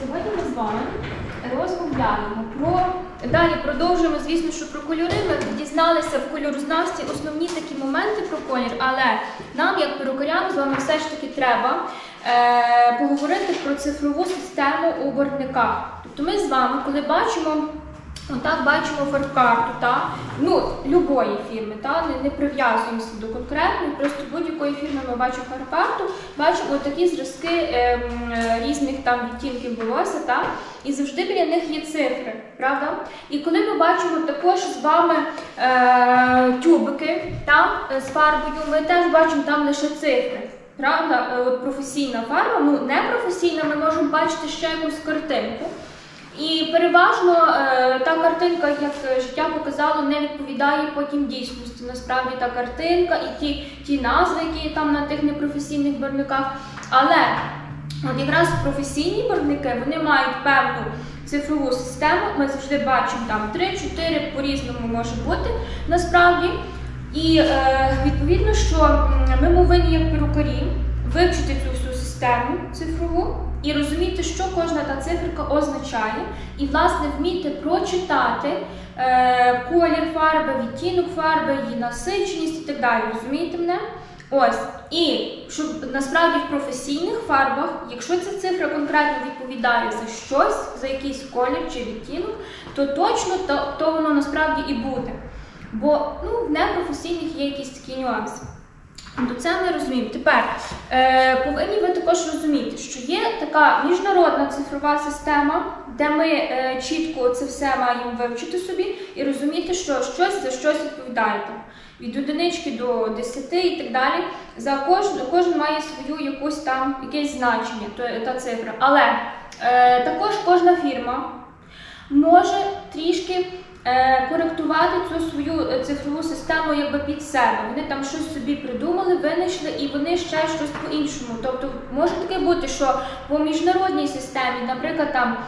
Сьогодні ми з вами розмовляємо про... Далі продовжуємо, звісно, що про кольори. Ми дізналися в кольорознавстві основні такі моменти про колір, але нам, як перукарям, з вами все ж таки треба поговорити про цифрову систему у барвниках. Тобто ми з вами, коли бачимо, отак бачимо фарб-карту, любої фірми, не прив'язуємося до конкретної, просто будь-якої фірми ми бачимо фарб-карту, бачимо такі зразки різних там відтінків волосся, і завжди біля них є цифри, правда? І коли ми бачимо також з вами тюбики з фарбою, ми теж бачимо там лише цифри. Правда? От професійна фарба, не професійна, ми можемо бачити ще якусь картинку. І переважно та картинка, як життя показало, не відповідає потім дійсності. Насправді та картинка і ті назви, які там на тих непрофесійних барвниках. Але от якраз професійні барвники, вони мають певну цифрову систему. Ми завжди бачимо там 3-4, по-різному може бути насправді. І відповідно, що ми повинні як перукарі вивчити цю всю систему цифрову і розуміти, що кожна та циферка означає, і, власне, вміти прочитати колір фарби, відтінок фарби, її насиченість і так далі. Розумієте мене? Ось. І щоб насправді в професійних фарбах, якщо ця цифра конкретно відповідає за щось, за якийсь колір чи відтінок, то точно то воно насправді і буде. Бо в непрофесійних є якісь такі нюанси. То це ми розуміємо. Тепер повинні ви також розуміти, що є така міжнародна цифрова система, де ми чітко це все маємо вивчити собі і розуміти, що щось за щось відповідає. Від одинички до 10 і так далі. Кожен має свою якесь значення, та цифра. Але також кожна фірма може трішки коректувати цю свою цифрову систему під себе. Вони там щось собі придумали, винайшли і вони ще щось по-іншому. Тобто може таке бути, що по міжнародній системі, наприклад, там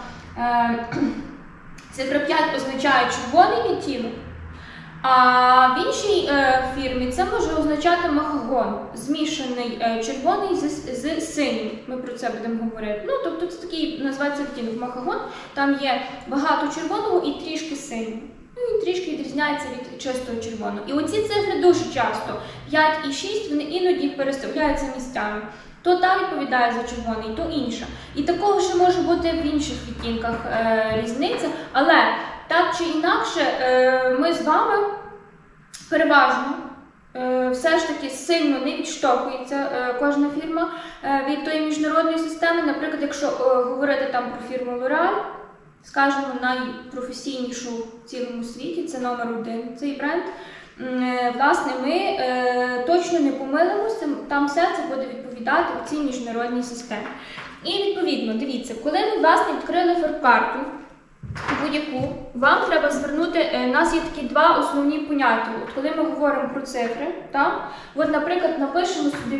цифра 5 означає червоний відтінок, а в іншій фірмі це може означати махагон, змішаний червоний з синім. Ми про це будемо говорити. Тобто це такий називається відтінок махагон, там є багато червоного і трішки синього. Він трішки відрізняється від чистого червоного. І оці цифри дуже часто, 5 і 6, вони іноді переставляються місцями. То та відповідає за червоний, то інша. І такого ще може бути в інших відтінках різниця, але так чи інакше, ми з вами переважно все ж таки сильно не відштовхується кожна фірма від тої міжнародної системи. Наприклад, якщо говорити там про фірму L'Oréal, скажімо, найпрофесійнішу в цілому світі, це номер 1 цей бренд, власне, ми точно не помилимося, там все це буде відповідати у цій міжнародній системі. І відповідно, дивіться, коли ми, власне, відкрили фарб-карту, будь-яку, вам треба звернути, у нас є такі два основні поняття. От коли ми говоримо про цифри, от, наприклад, напишемо собі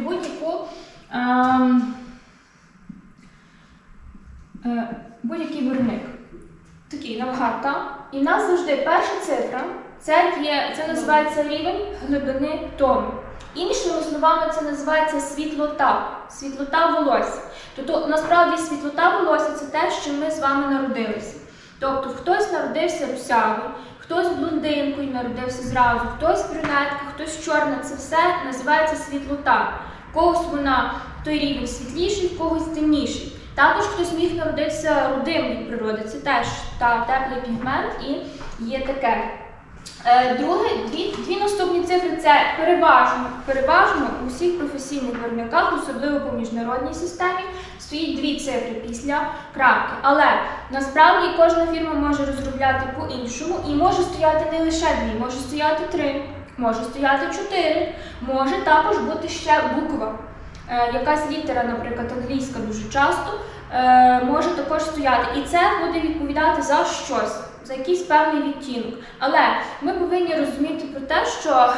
будь-який барвник. Такий навгад, і в нас завжди перша цифра, це називається рівень глибини тону. Іншими словами, це називається світлота волосся. Тобто, насправді, світлота волосся – це те, з чим ми з вами народилися. Тобто, хтось народився русявий, хтось блондинкою народився зразу, хтось брюнетка, хтось чорна – це все називається світлота. В когось вона, той рівень світліший, в когось темніший. Також хтось міг народитися рудим від природи, це теж теплий пігмент і є таке. Друге, дві наступні цифри – це переважно у всіх професійних барвниках, особливо по міжнародній системі, стоїть дві цифри після крапки. Але насправді кожна фірма може розробляти по-іншому і може стояти не лише дві, може стояти 3, може стояти 4, може також бути ще буква. Якась літера, наприклад, англійська дуже часто, може також стояти. І це буде відповідати за щось, за якийсь певний відтінок. Але ми повинні розуміти про те, що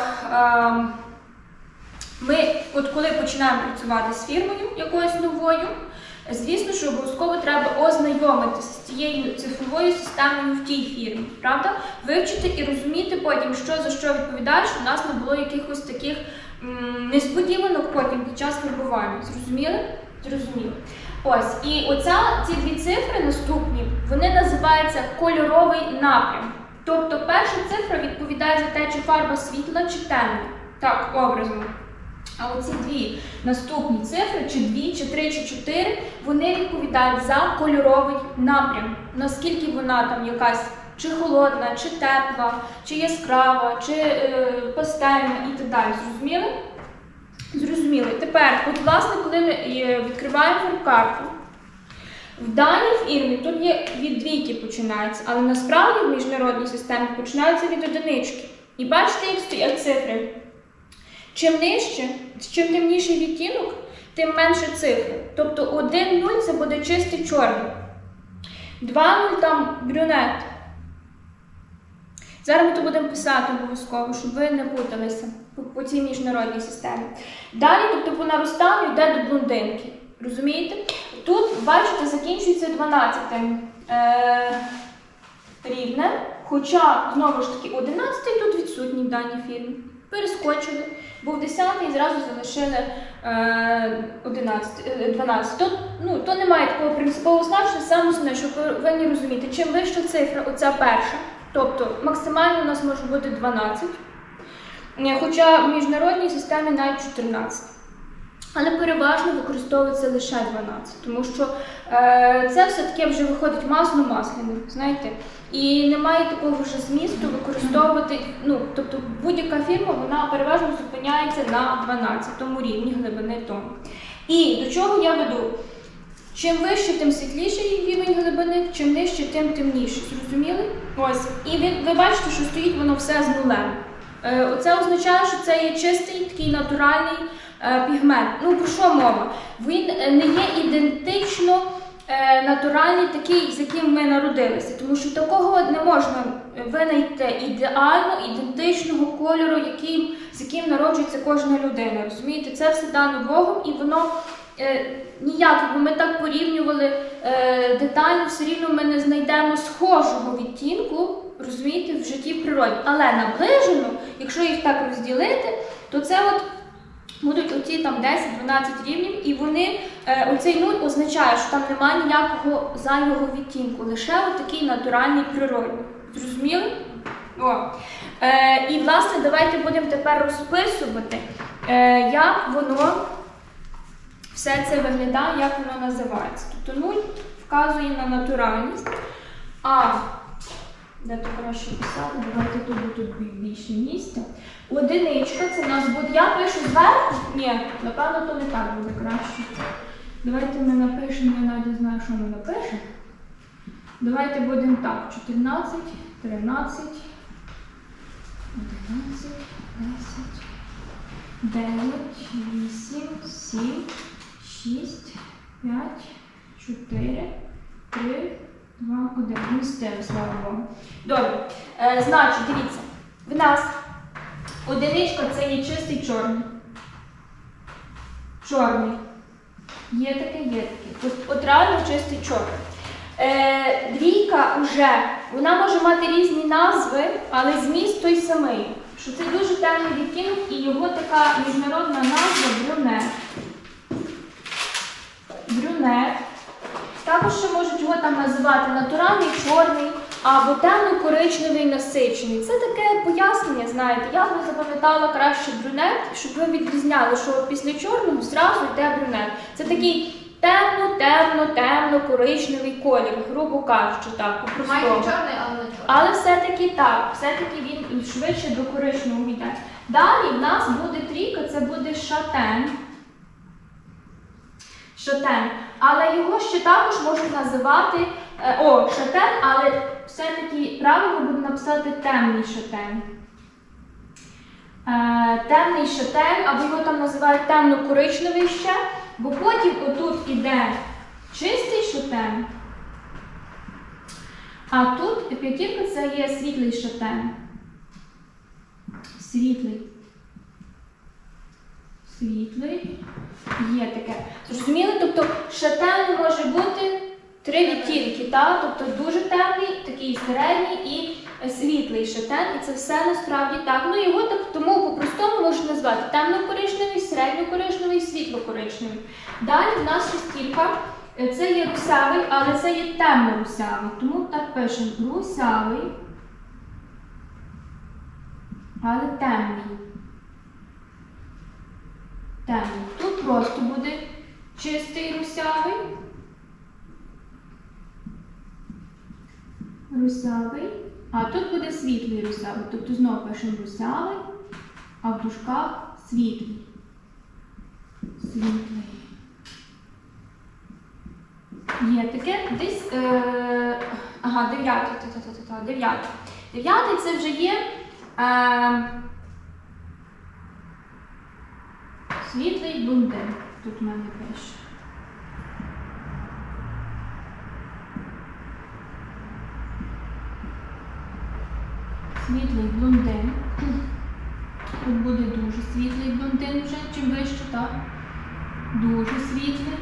ми, коли починаємо працювати з фірмою якоюсь новою, звісно, що обов'язково треба ознайомитися з цією цифровою системою в тій фірмі, правда? Вивчити і розуміти потім, що за що відповідає, щоб у нас не було якихось таких несподіванок під час фарбування. Зрозуміли? Зрозуміло. Ось, і ці дві цифри називається кольоровий напрям. Тобто перша цифра відповідає за те, чи фарба світла, чи темна. Так, образно. А оці дві наступні цифри, чи 2, чи 3, чи 4, вони відповідають за кольоровий напрям. Наскільки вона там якась чи холодна, чи тепла, чи яскрава, чи пастельна і так далі. Зрозуміли? Зрозуміли. Тепер, от власне, коли ми відкриваємо фарбкарту, в даній фірмі тут є від двійки починається, але насправді в міжнародній системі починаються від одинички. І бачите, як стоять цифри. Чим нижче, чим темніший відтінок, тим менше цифри. Тобто 1,0 це буде чистий чорний. 2,0 там брюнет. Зараз ми то будемо писати обов'язково, щоб ви не путалися по цій міжнародній системі. Далі, тобто по наростанню йде до блондинки. Розумієте? Тут, бачите, закінчується 12-м рівнем, хоча, знову ж таки, 11-й тут відсутній в даній фірмі. Перескочили, був 10-й і зразу залишили 12. То немає такого принципового значення, саме основне, щоб ви не розумієте, чим вища цифра, оця перша, тобто максимально у нас може бути 12, хоча в міжнародній системі навіть 14. Але переважно використовується лише 12, тому що це все-таки вже виходить масло-масляне, знаєте. І немає такого вже змісту використовувати, тобто будь-яка фірма, вона переважно зупиняється на 12 рівні глибини тону. І до чого я веду? Чим вище, тим світліший рівень глибини, чим нижче, тим темніше. Зрозуміли? Ось. І ви бачите, що стоїть воно все з нулем. Оце означає, що це є чистий, такий натуральний пігмент. Про що мова? Він не є ідентично натуральний, такий, з яким ми народилися. Тому що такого не можна винайти ідеально, ідентичного кольору, з яким народжується кожна людина. Розумієте? Це все дано Богом, і воно ніяк, якби ми так порівнювали детально, все рівно ми не знайдемо схожого відтінку, розумієте, в житті в природі. Але наближено, якщо їх так розділити, то це от будуть оці там 10-12 рівнів, і вони, оцей 0 означає, що там немає ніякого зайвого відтінку, лише отакий натуральний природний. Зрозуміли? І, власне, давайте будемо тепер розписувати, як воно все це виглядає, як воно називається. Тобто 0 вказує на натуральність, а де то краще писати, давайте тут більше місця. Одиничка, це у нас буде, я пишу зверху? Ні, напевно, то не так буде краще. Давайте ми напишемо, я навіть не знаю, що ми напишемо. Давайте будемо так, 14, 13, 11, 10, 9, 8, 7, 6, 5, 4, 3, 2, 1. Містили, слава Богу. Добре. Значить, дивіться, в нас одиничка – це є чистий чорний. Чорний. Є таке, є таке. От реально чистий чорний. Двійка вже, вона може мати різні назви, але зміст той самий. Що це дуже темний відтінок і його така міжнародна назва брюнет. Брюнет. Також ще можуть його там називати натуральний чорний або темно-коричневий насичений. Це таке пояснення, знаєте, я б запам'ятала краще брюнет, щоб ви відрізняли, що після чорного зразу йде брюнет. Це такий темно-коричневий колір, грубо кажучи, так, по-простому. Майже чорний, але не чорний. Але все-таки так, все-таки він швидше до коричневого йде. Далі в нас буде трійка, це буде шатен. Шатен. Але його ще також можуть називати шатен, але все-таки правильно буде написати темний шатен. Темний шатен, або його там називають темно-коричневий ще, бо потім отут іде чистий шатен, а тут п'ятірка це є світлий шатен. Світлий. Світлий. Є таке. Зрозуміли? Тобто шатен може бути три відтінки, так? Тобто дуже темний, такий середній і світлий шатен. І це все насправді так. Ну його так тому по-простому можна назвати темно-коричневий, середньо-коричневий, світло-коричневий. Далі в нас шестірка. Це є русявий, але це є темно-русявий. Тому так пишемо русявий, але темний. Темний. Тут просто буде чистий русявий. Русявий. А тут буде світлий русявий. Тобто знову пишемо русявий, а в дужках світлий. Світлий. Є таке десь, ага, 9. 9 це вже є світлий блондин. Тут в мене пише. Світлий блондин. Тут буде дуже світлий блондин вже, чим вище, так? Дуже світлий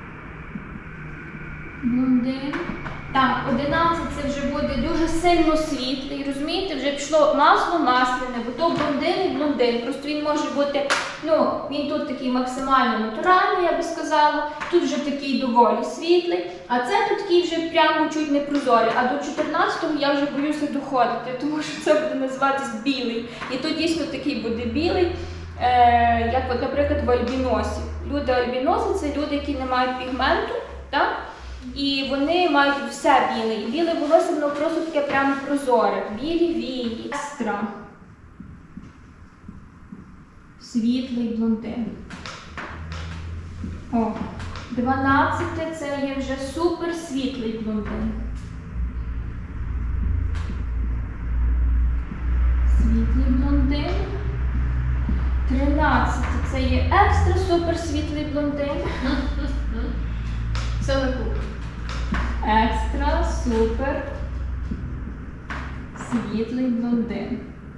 блондин. Так, 11 це вже буде дуже сильно світлий, розумієте? Вже пішло масло масляне, бо то блондин і блондин. Просто він може бути, ну, він тут такий максимально натуральний, я би сказала. Тут вже такий доволі світлий, а це тут такий вже прямо чуть не прозорий. А до 14-го я вже боюся доходити, тому що це буде називатись білий. І тут дійсно такий буде білий, як, от, наприклад, в альбіносі. Люди-альбіноси – це люди, які не мають пігменту, так? І вони мають все біле. І біле волосся, воно просто таке прямо прозоре. Білі вії. Екстра. Світлий блондин. О, 12 це є вже супер світлий блондин. Світлий блондин. 13 це є екстра супер світлий блондин. Все на кухні. Екстра, супер, світлий блондин.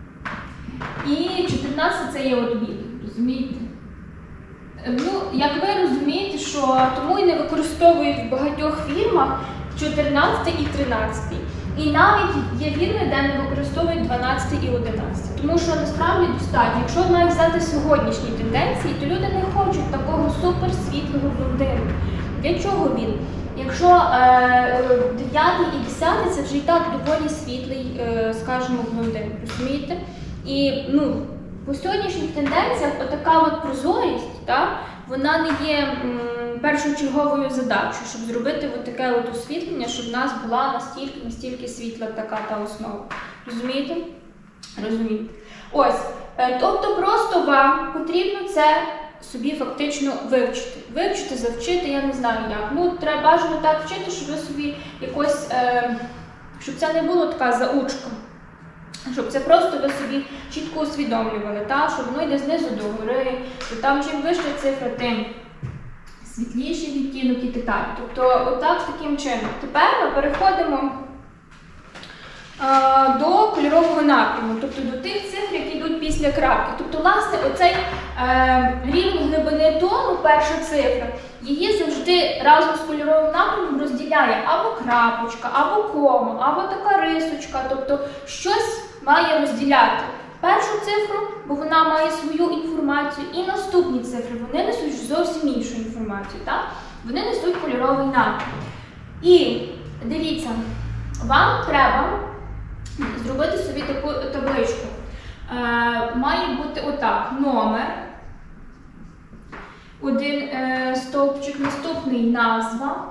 І 14 це є от білий, розумієте? Ну, як ви розумієте, що тому і не використовують в багатьох фірмах 14 і 13. І навіть є фірми, де не використовують 12 і 11. Тому що насправді достатньо. Якщо навіть взяти сьогоднішні тенденції, то люди не хочуть такого супер світлого блондину. Для чого він? Якщо 9 і 10 це вже і так доволі світлий, скажімо, блондин, розумієте? І ну, по сьогоднішніх тенденціях отака от прозорість, так, вона не є першочерговою задачею, щоб зробити от таке от освітлення, щоб в нас була настільки світла така та основа. Розумієте? Розумієте. Ось, тобто просто вам потрібно це собі фактично вивчити. Вивчити, завчити, я не знаю як. Ну, треба бажано так вчити, щоб ви собі якось, щоб це не було така заучка. Щоб це просто ви собі чітко усвідомлювали, та? Що воно йде знизу до гори, що там чим вища цифра, тим світліший відтінок і деталі. Тобто, отак таким чином. Тепер ми переходимо до кольорового напряму, тобто до тих цифр, які йдуть після крапки. Тобто, власне, оцей рівень глибини тону, перша цифра, її завжди разом з кольоровим напрямом розділяє або крапочка, або кома, або така рисочка, тобто щось має розділяти першу цифру, бо вона має свою інформацію, і наступні цифри, вони несуть зовсім іншу інформацію, так? Вони несуть кольоровий напрям. І дивіться, вам треба зробити собі таку табличку. Має бути отак, номер, один стовпчик, наступний назва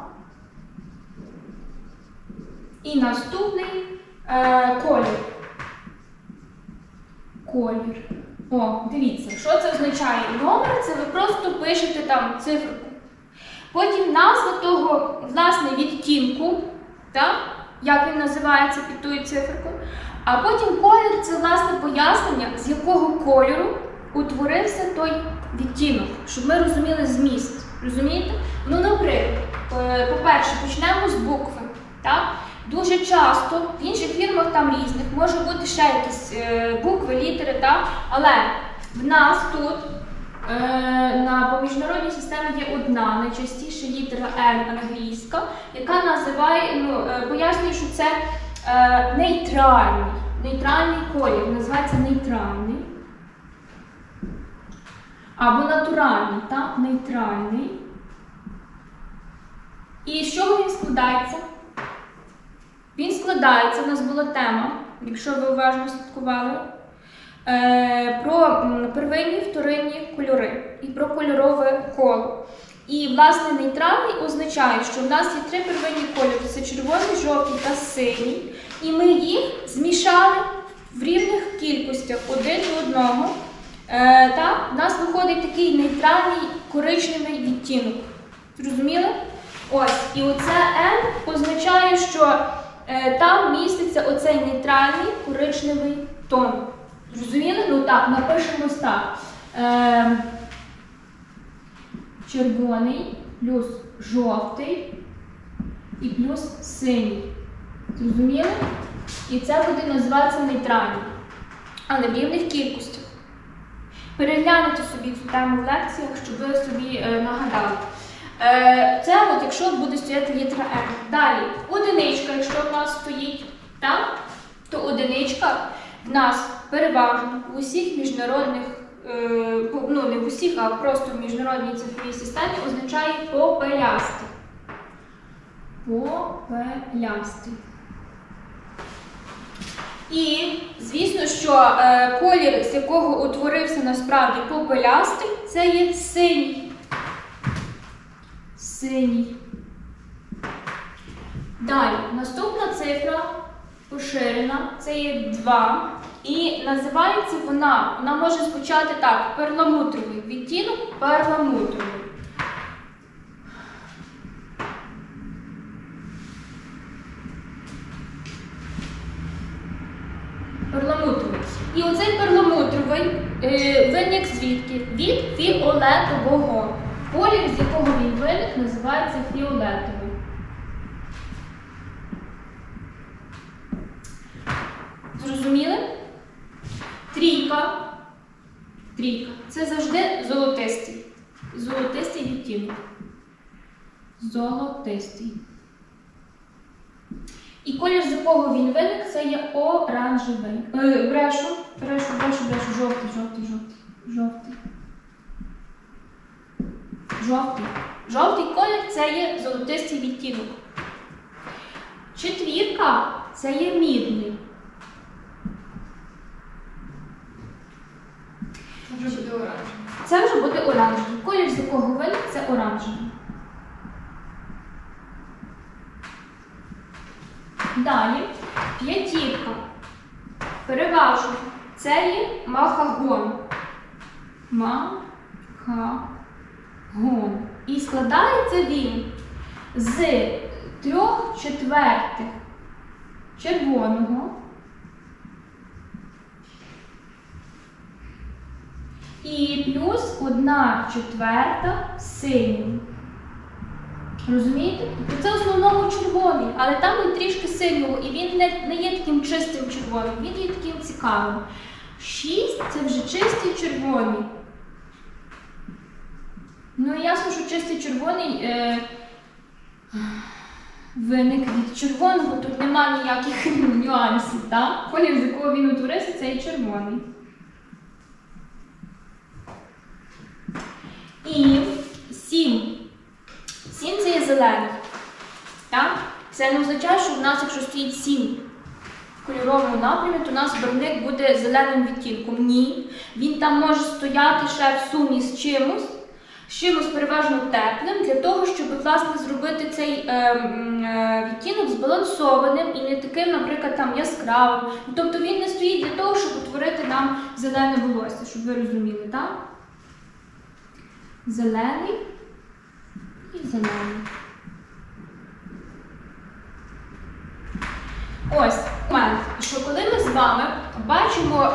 і наступний колір. Колір. О, дивіться, що це означає? Номер – це ви просто пишете там циферку. Потім назва того, власне, відтінку, так? Як він називається під тою циферкою. А потім колір – це, власне, пояснення, з якого кольору утворився той відтінок, щоб ми розуміли зміст. Розумієте? Ну, наприклад, по-перше, почнемо з букви. Так? Дуже часто в інших фірмах там різних, може бути ще якісь букви, літери, так? Але в нас тут по міжнародній системі є одна, найчастіше літера N англійська, яка називає, пояснює, що це нейтральний колір, називається нейтральний. Або натуральний, так? Нейтральний. І з чого він складається? Він складається, у нас була тема, якщо ви уважно слідкували, про первинні, вторинні кольори і про кольорове коло. І, власне, нейтральний означає, що в нас є три первинні кольори – це червоний, жовтий та синій. І ми їх змішали в рівних кількостях один до одного. У нас виходить такий нейтральний коричневий відтінок. Зрозуміли? Ось. І оце N означає, що там міститься оцей нейтральний коричневий тон. Зрозуміли? Ну так, напишемо ось так. Червоний плюс жовтий і плюс синій. Зрозуміли? І це буде називатися нейтральний. Але в рівних кількостях. Перегляньте собі цю тему в лекціях, щоб ви собі нагадали. Це от, якщо буде стояти літера N. Далі, одиничка, якщо в нас стоїть, так, то одиничка в нас переважно в усіх міжнародних, ну не в усіх, а просто в міжнародній цифровій системі означає попелястий. Попелястий. І, звісно, що колір, з якого утворився насправді попелястий, це є синій. Синій. Далі, наступна цифра поширена, це є 2. І називається вона може звучати так, перламутровий відтінок, перламутровий. Перламутровий. І оцей перламутровий виник звідки? Від фіолетового. Колір, з якого він виник, називається фіолетовий. Зрозуміли? Трійка. Трійка. Це завжди золотистий. Золотистий відтінок. Золотистий. І колір, з якого він виник, це є оранжевий. Брешу. Жовтий. Жовтий колір – це є золотистий відтінок. Четвірка – це є мідний. Це вже буде оранжевий. Колір, з якого виник, це оранжевий. Далі, п'ятірка. Переважно. Це є махагон. Махагон. І складається він з 3/4 червоного і плюс 1/4 синього. Розумієте? Тобто це в основному червоний, але там є трішки синього, і він не є таким чистим червоним, він є таким цікавим. 6 – це вже чистий червоний. Ну, ясно, що чистий червоний виник від червоного, тут нема ніяких нюансів, так? Колір, з якого він утворився, це є червоний. І 7. 7 – це є зелений. Так? Це не означає, що в нас, якщо стоїть 7 в кольоровому напрямі, то у нас барвник буде зеленим відтінком. Ні. Він там може стояти ще в сумі з чимось переважно теплим, для того, щоб, власне, зробити цей відтінок збалансованим і не таким, наприклад, там яскравим. Тобто він не стоїть для того, щоб утворити нам зелене волосся, щоб ви розуміли, так? Зелений і зелений. Ось момент, що коли ми з вами бачимо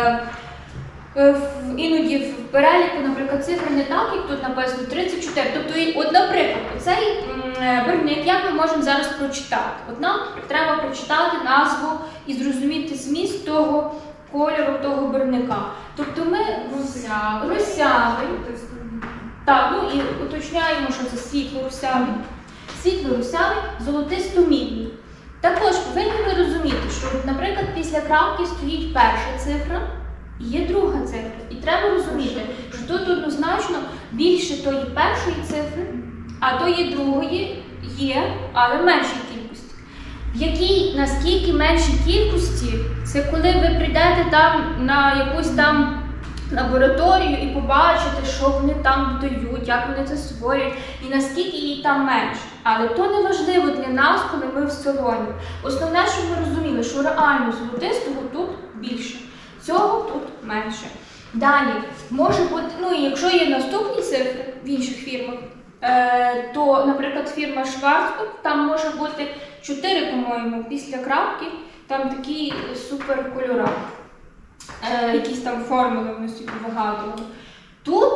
іноді в переліку, наприклад, цифри не так, як тут написано 34. Тобто, от, наприклад, цей барвник, як ми можемо зараз прочитати? От нам треба прочитати назву і зрозуміти зміст того кольору, того барвника. Тобто ми русявий. Так, ну і уточняємо, що це світло-русявий. Світло-русявий, золотисто-мідний. Також повинні ви розуміти, що, наприклад, після крапки стоїть перша цифра і є друга цифра. І треба розуміти, що тут однозначно більше тої першої цифри, а тої другої є, але в меншій кількості. Наскільки меншій кількості, це коли ви прийдете там на якусь там лабораторію і побачите, що вони там додають, як вони це створюють, і наскільки її там менше. Але то не важливо для нас, коли ми в салоні. Основне, щоб ми розуміли, що реально золотистого тут більше, цього тут менше. Далі, може бути, ну і якщо є наступні цифри в інших фірмах, то, наприклад, фірма Schwarzkopf, там може бути 4, по-моєму, після крапки, там такі супер кольори. Якісь там формули вони собі вигадували. Тут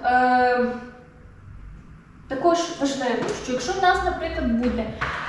також важливо, що якщо в нас, наприклад, буде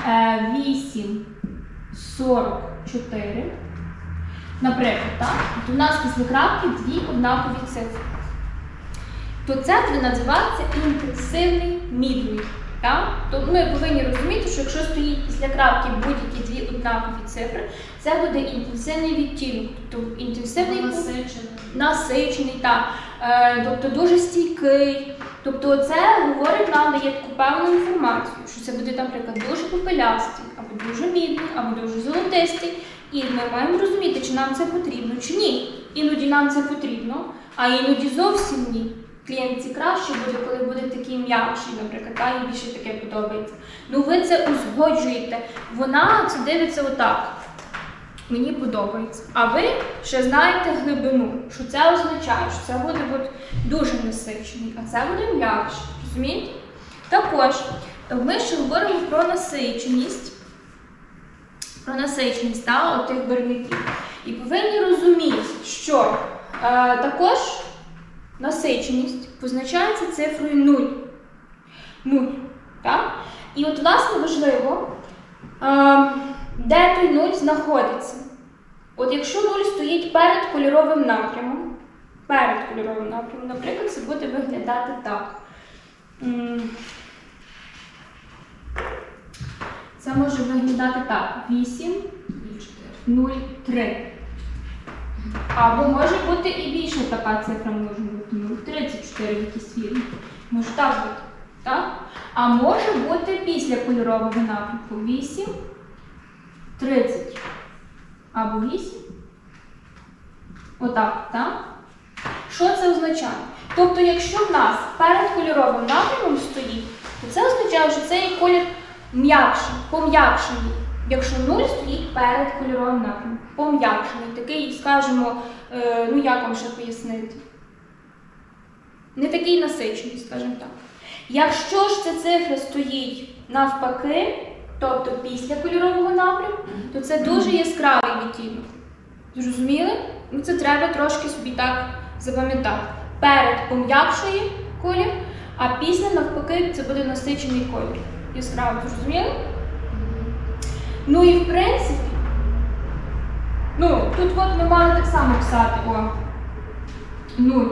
8,44, наприклад, так, то в нас після крапки дві однакові цифри, то це буде називатися інтенсивний мідний. Тобто ми повинні розуміти, що якщо стоїть після крапки будь-які дві однакові цифри, це буде інтенсивний відтінок, тобто інтенсивний насичений, так. Тобто дуже стійкий. Тобто це говорить нам, дає таку певну інформацію, що це буде, наприклад, дуже попелястий, або дуже мідний, або дуже золотистий. І ми маємо розуміти, чи нам це потрібно, чи ні. Іноді нам це потрібно, а іноді зовсім ні. Клієнтці краще буде, коли буде такий м'якший, наприклад, і більше таке подобається. Ну ви це узгоджуєте. Вона це дивиться отак. Мені подобається. А ви ще знаєте глибину, що це означає, що це буде дуже насичений, а це буде м'якше. Розумієте? Також ми ще говоримо про насиченість. Про насиченість отих барвників. І повинні розуміти, що також насиченість позначається цифрою 0. 0. Так? І от, власне, важливо, де той 0 знаходиться. От якщо 0 стоїть перед кольоровим напрямом, наприклад, це буде виглядати так. Це може виглядати так. 8,03. Або може бути і більше така цифра, може бути 0,34 в якійсь фірмі. Може так бути. Так? А може бути після кольорового напрямку 8,30. Або 8. Отак, так? Що це означає? Тобто, якщо в нас перед кольоровим напрямом стоїть, то це означає, що цей колір м'якший, пом'якшений. Якщо 0 стоїть перед кольоровим напрямком, пом'якшений, такий, скажімо, ну як вам ще пояснити? Не такий насичений, скажімо так. Якщо ж ця цифра стоїть навпаки, тобто після кольорового напрямку, то це дуже яскравий відтінок. Зрозуміли? Ну це треба трошки собі так запам'ятати. Перед пом'якшує колір, а після навпаки це буде насичений колір. Яскравий, зрозуміли? Ну і в принципі, тут от ми мали так само писати 0.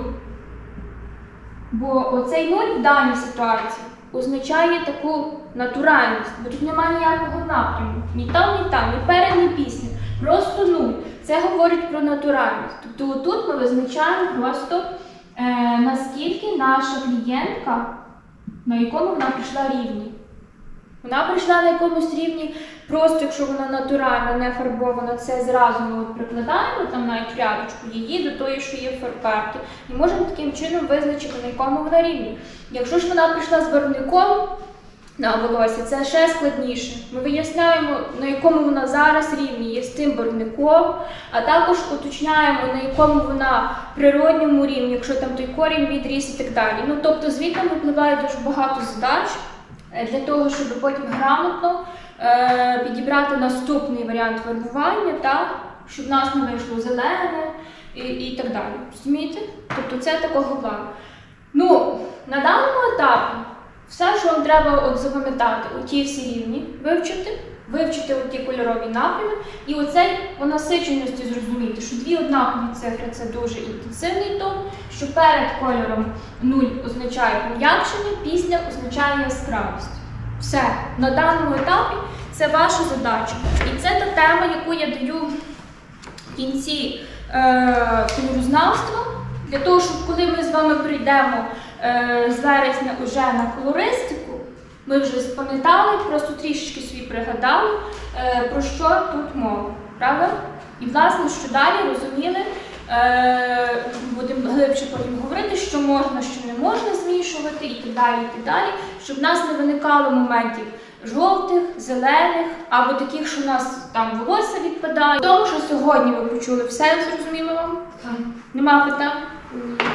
Бо оцей 0 в даній ситуації означає таку натуральність, бо тут немає ніякого напряму. Ні там, ні перед, ні після. Просто 0. Це говорить про натуральність. Тобто тут ми визначаємо просто, наскільки наша клієнтка, на якому вона прийшла рівні. Вона прийшла на якомусь рівні, просто якщо вона натуральна, не фарбована, це зразу ми прикладаємо, там навіть рядочку її до тої, що є в фарбарки. І можемо таким чином визначити, на якому вона рівні. Якщо ж вона прийшла з барвником на волосся, це ще складніше. Ми виясняємо, на якому вона зараз рівні є з тим барвником, а також уточняємо, на якому вона природньому рівні, якщо там той корінь відріс і так далі. Тобто звідти випливає дуже багато задач, для того, щоб потім грамотно підібрати наступний варіант фарбування, щоб в нас не вийшло зелене і так далі. Розумієте? Тобто це такого плану. На даному етапі все, що вам треба запам'ятати, оті всі рівні вивчити оті кольорові напрями і оцей по насиченості зрозуміти, що дві однакові цифри – це дуже інтенсивний тон, що перед кольором 0 означає пом'якшення, після означає яскравість. Все. На даному етапі це ваша задача. І це та тема, яку я даю в кінці кольорознавства, для того, щоб коли ми з вами прийдемо з вересня уже на колористику, ми вже запам'ятали, просто трішечки собі пригадали, про що тут мова, правда? І, власне, що далі розуміли, будемо глибше потім говорити, що можна, що не можна змішувати і так далі, щоб в нас не виникало моментів жовтих, зелених, або таких, що в нас там волосся відпадає. Тому, що сьогодні ви почули, все зрозуміло вам? Так. Нема питань?